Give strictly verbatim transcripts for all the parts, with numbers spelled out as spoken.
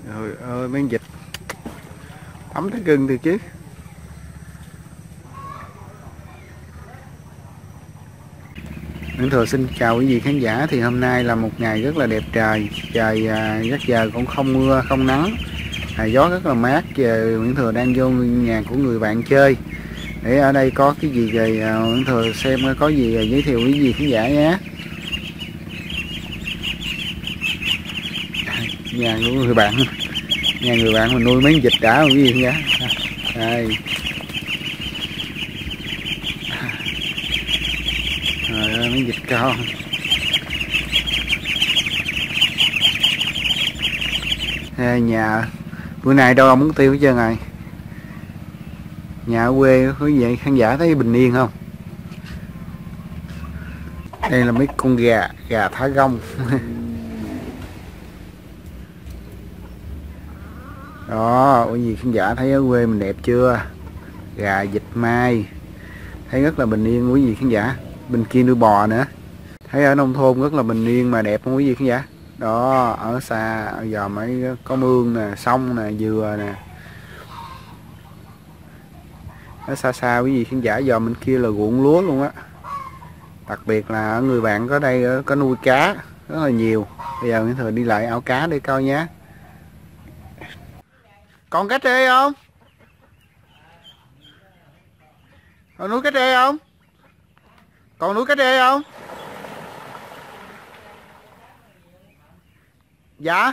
Trời ơi mấy con vịt ấm tới cưng thì chứ. Nguyễn Thừa xin chào quý vị khán giả. Thì hôm nay là một ngày rất là đẹp trời. Trời à, rất giờ cũng không mưa không nắng, à, gió rất là mát. Giờ Nguyễn Thừa đang vô nhà của người bạn chơi. Để ở đây có cái gì rồi à, Nguyễn Thừa xem có gì rồi giới thiệu quý vị khán giả nhé. Nhà của người bạn, nhà người bạn mình nuôi mấy con vịt đã quý vị khán giả. Đây. Trời ơi mấy vịt con. Đây, nhà bữa nay đâu ông muốn tiêu hết trơn rồi. Nhà ở quê quý vị khán giả thấy bình yên không? Đây là mấy con gà, gà thả rông. Đó, quý vị khán giả thấy ở quê mình đẹp chưa? Gà vịt mai. Thấy rất là bình yên quý vị khán giả. Bên kia nuôi bò nữa. Thấy ở nông thôn rất là bình yên mà đẹp không quý vị khán giả. Đó, ở xa ở giờ mới có mương nè, sông nè, dừa nè. Ở xa xa quý vị khán giả, giờ bên kia là ruộng lúa luôn á. Đặc biệt là ở người bạn có đây có nuôi cá rất là nhiều. Bây giờ mình thường đi lại ao cá để coi nhé. Còn cá trê không? Còn nuôi cá trê không? Còn nuôi cá trê không? Dạ.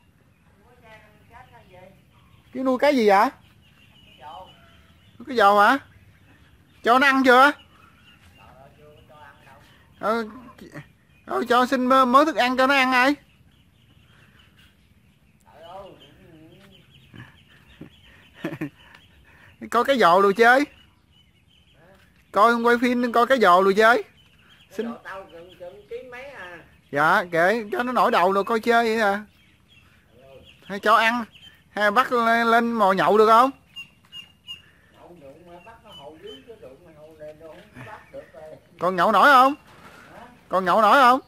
Cái nuôi cái gì vậy? Cái dầu hả? Cho nó ăn chưa? Ờ, ờ, cho xin mới thức ăn cho nó ăn ai? Coi cái giò đồ chơi. Coi không quay phim coi cái giò đồ chơi. Xin. Dạ kệ cho nó nổi đầu rồi coi chơi vậy à. Hay cho ăn hay bắt lên, lên mò nhậu được không? Còn nhậu nổi không? Còn nhậu nổi không?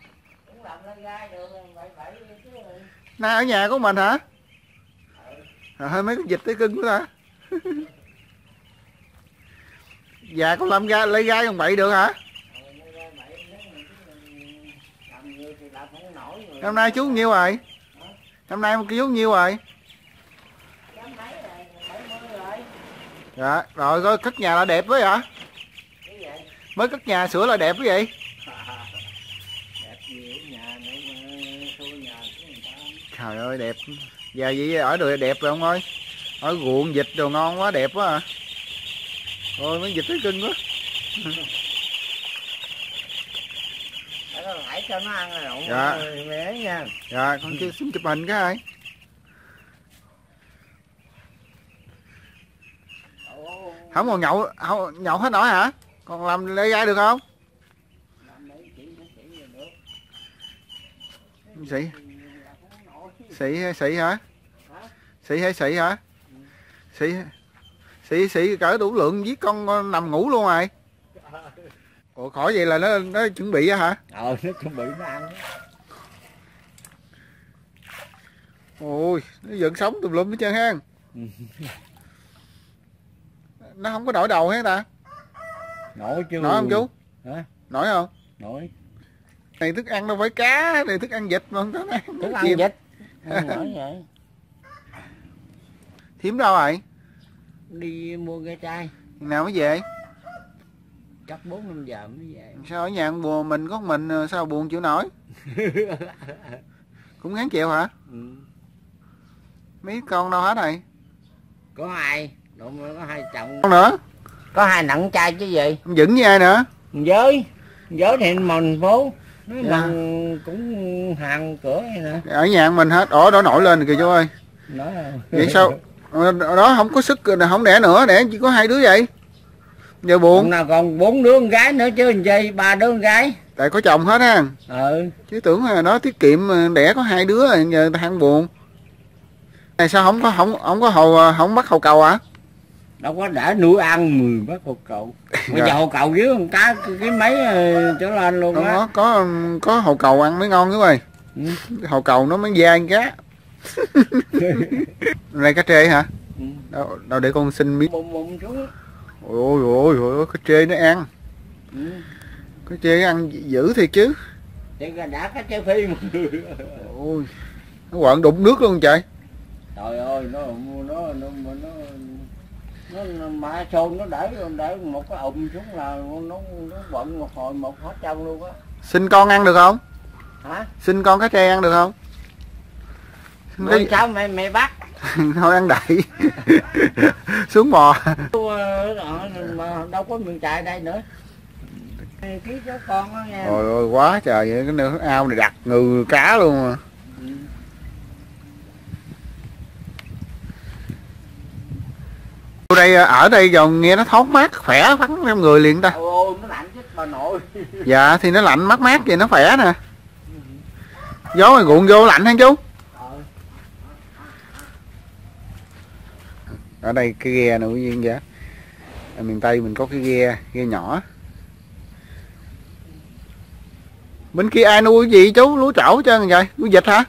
Nay ở nhà của mình hả? À, hơi mấy con vịt tới cưng của ta. Dạ con làm ra lấy gai còn bậy được hả? Năm nay chú nhiêu rồi? Năm nay chú nhiêu rồi? Dạ rồi coi cất nhà là đẹp với hả? Mới cất nhà sửa là đẹp cái gì? Trời ơi đẹp. Giờ vậy ở được đẹp rồi ông ơi. Ở ruộng vịt đồ ngon quá đẹp quá à. Ôi mấy vịt thấy cưng quá. Hãy cho nó ăn rồi dạ. Mẹ nha. Dạ con kia xin chụp hình cái ai. Không còn nhậu không, nhậu hết nổi hả? Còn làm lê gai được không? Xị xị hay xị hả? Xị hay xị hả? Xị xị xị cỡ đủ lượng giết con nằm ngủ luôn rồi. Ủa khỏi vậy là nó nó chuẩn bị á hả? Ờ nó chuẩn bị nó ăn. Ôi nó vẫn sống tùm lum hết trơn ha. Nó không có nổi đầu hết ta? Nổi chứ. Nổi không chú? Hả? Nổi không? Nổi. Này thức ăn đâu phải cá, này thức ăn vịt mà không có nó ăn. Thức ăn vịt. Nổi vậy. Thím đâu rồi? Đi mua gai chai. Nào mới về? Chắc bốn năm giờ mới về. Sao ở nhà buồn mình có mình sao buồn chịu nổi? Cũng ngán chịu hả? Ừ. Mấy con đâu hết rồi? Có hai, độ có hai chồng. Con nữa? Có hai nặng trai chứ gì? Ông Vĩnh với ai nữa? Giới, giới thì thành phố. Nó dạ. Bằng cũng hàng cửa vậy nè. Ở nhà mình hết, ổ đổ nổi lên kìa chú ơi. Nói Vậy sao? Ở đó không có sức không đẻ nữa, đẻ chỉ có hai đứa vậy. Giờ buồn. Nào còn bốn đứa con gái nữa chứ làm chi, ba đứa con gái. Tại có chồng hết ha. Ừ. Chứ tưởng là nó tiết kiệm đẻ có hai đứa rồi giờ người ta ăn buồn. Này sao không có không không có hầu không bắt hầu cầu à? Đâu có đã nuôi ăn mười bắt hầu cầu. Bây giờ hầu cầu dưới con cá cái mấy trở lên luôn á. Có có có hầu cầu ăn mới ngon chứ ơi. Ừ. Hầu cầu nó mới dai cá. Đây cá trê hả? Ừ. Đâu, đâu để con xin miếng. Bụng bụng xuống. Ôi ôi ôi, cá trê nó ăn. Ừ. Cá trê ăn dữ thiệt chứ. Thì đã cá trê phi mà. Ôi, nó quặn đụng nước luôn trời. Trời ơi, nó nó nó nó nó, nó mà xôn nó để để một cái ụm xuống là nó nó bận một hồi một hết trơn luôn á. Xin con ăn được không? Hả? Xin con cá trê ăn được không? Rồi sao mày mày bắt? Thôi ăn đậy. Xuống bò. Mà đâu có miền trại đây nữa. Ký cho con đó nha. Ôi ôi quá trời vậy, cái nước ao này đặt ngừ cá luôn mà. Ừ. Ở đây ở đây giờ nghe nó thoáng mát khỏe phắn trong người liền ta. Ôi nó lạnh chết bà nội. Dạ thì nó lạnh mát mát vậy nó khỏe nè. Gió mà ruộng vô lạnh hả chú? Ở đây cái ghe nè quý vị vậy. Ở miền Tây mình có cái ghe, ghe nhỏ. Bên kia ai nuôi cái gì chú? Lúa trổ chứ vậy? Lúa vịt hả?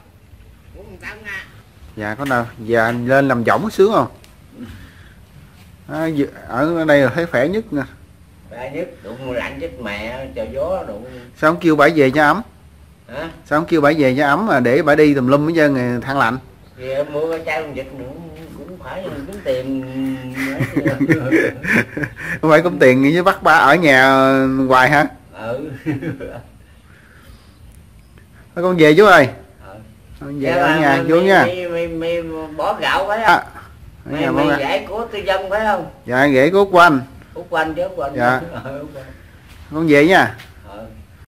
Dạ có nào, dạ lên làm võng sướng không? À, ở đây là thấy khỏe nhất nè. Khỏe nhất, đụng lạnh chết mẹ, trời gió đụng. Sao không kêu bả về cho ấm? Hả? Sao không kêu bả về cho ấm mà để bả đi tùm lum hết trơn than lạnh? Thì mua cái chai con vịt nữa cũng phải kiếm tiền. Không phải kiếm tiền với bắt ba ở nhà hoài hả? Ừ. Thôi con về chú ơi. Ừ. Về ở nhà mày, chú mày, nha. Mày, mày, mày bỏ gạo phải không? À, mày mày rễ của tư dân phải không? Dạ rễ của Út của anh. Út của anh chứ Út của anh. Dạ. Ừ, Út của anh. Con về nha.